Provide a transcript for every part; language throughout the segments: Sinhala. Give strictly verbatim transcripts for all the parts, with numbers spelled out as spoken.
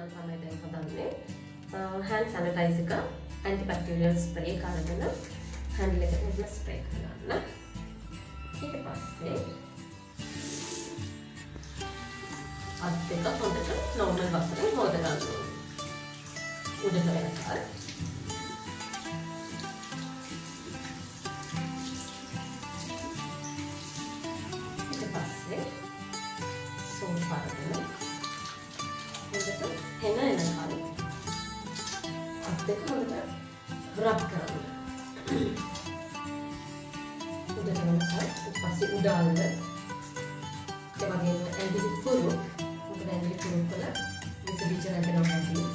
මම තමයි දැන් හදන්නේ. hand sanitizer එක antibacterial spray එක අරගෙන handle එකට මෙහෙම spray කරගන්න. ඊට පස්සේ අත් දෙක හොඳට normal වතුරෙන් හොද ගන්න ඕනේ. උඩට වෙනකල්. ඊට පස්සේ සෝප් අරගෙන හොඳට හෙන එනකල් අත් දෙක හොඳට රබ් කරන්න. උඩට වෙනකල් ඊට පස්සේ උඩ අල්ල ඒ වගේම ඇඟිලි පුරුක් මොකද ඇඟිලි පුරුක් වල විස බීජ නැගෙනවා නැති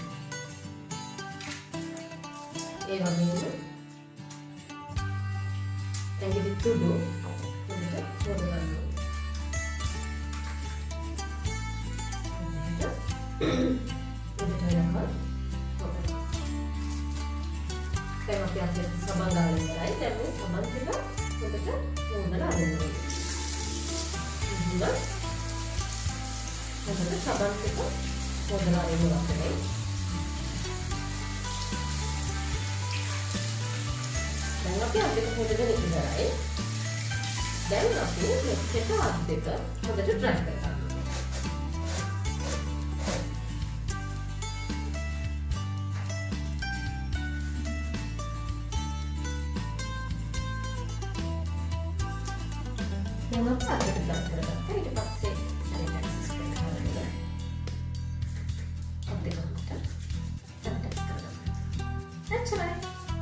ඒ වගේම ඇඟිලි තුඩු හොඳට හොද ගන්න ඕනේ. උඩට යනවා. දැන් අපි අද සබන් ගාලා ඉවරයි. දැන් මේ සබන් ටික හොඳට හොදලා අරගෙන ඉන්න. හොඳට සබන් ටික හොදලා අරගෙන ඉන්න. දැන් අපි අද හොදගෙන ඉවරයි. දැන් අපි මෙච්චර අත් දෙක හොඳට ඩ්‍රයි කරගන්න. දැන් අපි අත් දෙක ඩ්‍රයි කරගත්තා. ඊට පස්සේ sanitizer spray කරගෙන අත් දෙක හොඳට sanitize කරගන්න. එච්චරයි.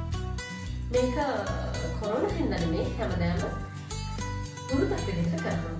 මේක කොරෝනා හින්දා නෙමෙයි හැමදාම පුරුද්දක් විදිහට කරනවා.